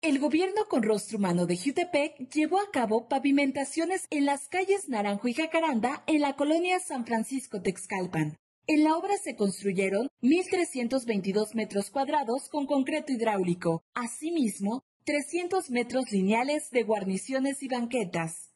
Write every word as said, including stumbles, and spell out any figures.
El gobierno con rostro humano de Jutepec llevó a cabo pavimentaciones en las calles Naranjo y Jacaranda en la colonia San Francisco Texcalpan. En la obra se construyeron mil trescientos veintidós metros cuadrados con concreto hidráulico, asimismo, trescientos metros lineales de guarniciones y banquetas.